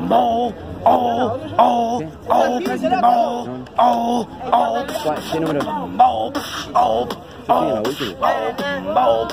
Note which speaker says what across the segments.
Speaker 1: ¿Qué número? La última.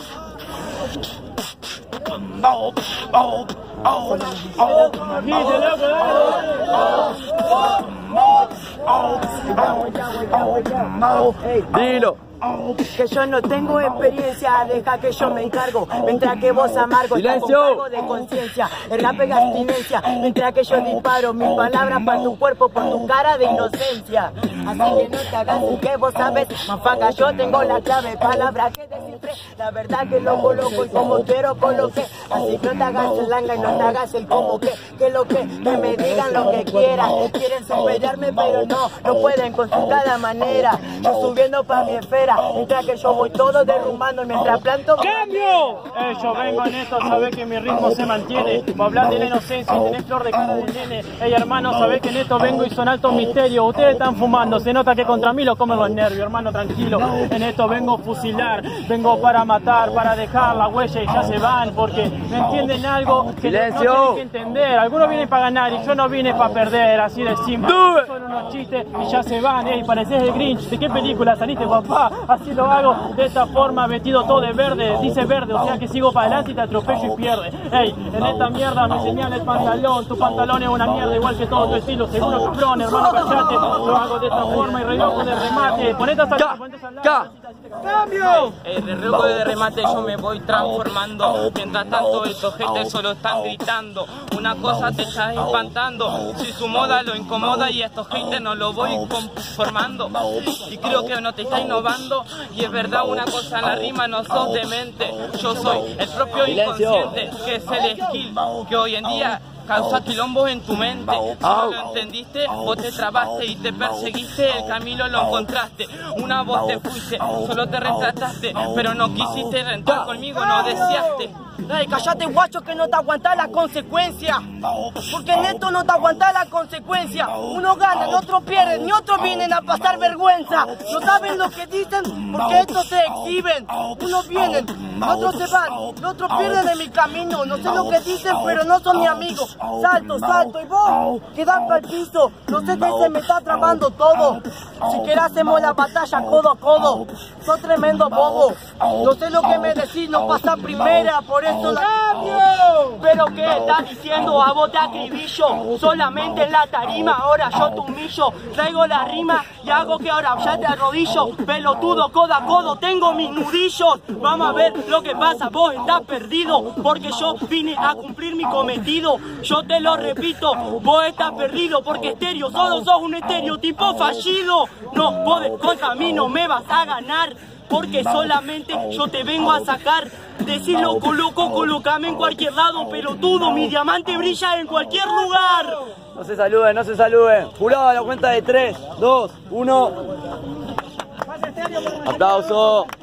Speaker 1: Dilo.
Speaker 2: Que yo no tengo experiencia, deja que yo me encargo. Mientras que vos amargo,
Speaker 1: ¡silencio!
Speaker 2: de conciencia. El rap es abstinencia, mientras que yo disparo mis palabras para tu cuerpo, por tu cara de inocencia. Así que no te hagas que vos sabes, mafaca, yo tengo la clave, palabra que descifré. La verdad que lo coloco y como quiero coloqué. Así que no te hagas el langa y no te hagas el como que lo que me digan lo que quieran. Quieren superarme pero no pueden con su cada manera. Yo subiendo pa' mi esfera, mientras que yo voy todo derrumbando mientras planto.
Speaker 3: ¡Cambio! Yo vengo en esto, sabés que mi ritmo se mantiene. Vos hablás de la inocencia y tenés flor de cara de nene. Ey hermano, sabés que en esto vengo y son altos misterios. Ustedes están fumando, se nota que contra mí lo comen los nervios, hermano, tranquilo. En esto vengo a fusilar, vengo para matar, para dejar la huella y ya se van. Porque no entienden algo que no tienen que entender. Algunos vienen para ganar y yo no vine para perder, así de simple. Son unos chistes y ya se van. Ey, pareces el Grinch, ¿de qué película saliste, papá? Así lo hago, de esta forma, vestido todo de verde. Dice verde, o sea que sigo para adelante y te atropello y pierde. Ey, en esta mierda me señala el pantalón. Tu pantalón es una mierda igual que todo tu estilo. Seguro cabrón, hermano, cachate. Lo hago de esta forma y relojo de remate. Ponete hasta acá. ¡Cambio!
Speaker 4: De robo de remate yo me voy transformando. Mientras tanto estos gente solo están gritando. Una cosa te está espantando. Si su moda lo incomoda y estos haters no lo voy conformando. Y creo que no te está innovando. Y es verdad una cosa en la rima, no sos demente. Yo soy el propio inconsciente, que es el skill que hoy en día causa quilombos en tu mente. Si no lo entendiste, vos te trabaste y te perseguiste, el camino lo encontraste. Una voz te fuiste, solo te retrataste, pero no quisiste rentrar conmigo, no deseaste.
Speaker 2: Ay, callate guacho que no te aguantás la consecuencia. Porque en esto no te aguantás la consecuencia. Uno gana, el otro pierde, ni otros vienen a pasar vergüenza. No saben lo que dicen porque estos se exhiben. Unos vienen, otros se van, otros pierden en mi camino. No sé lo que dicen pero no son mi amigos. Salto y vos quedás para el piso. No sé qué se me está trabando todo. Siquiera hacemos la batalla codo a codo. Sos tremendo bobo. No sé lo que me decís, no pasa primera, por eso la cambio. Pero qué estás diciendo, a vos te acribillo. Solamente en la tarima, ahora yo te humillo. Traigo la rima y hago que ahora ya te arrodillo. Pelotudo, codo a codo, tengo mis nudillos. Vamos a ver lo que pasa, vos estás perdido. Porque yo vine a cumplir mi cometido. Yo te lo repito, vos estás perdido. Porque estéreo, solo sos un estereotipo fallido. No, vos contra mí no me vas a ganar. Porque solamente yo te vengo a sacar. Decirlo coloco, colocame en cualquier lado, pelotudo, mi diamante brilla en cualquier lugar.
Speaker 1: No se saluden, no se saluden. Jurado a la cuenta de 3, 2, 1. Aplauso.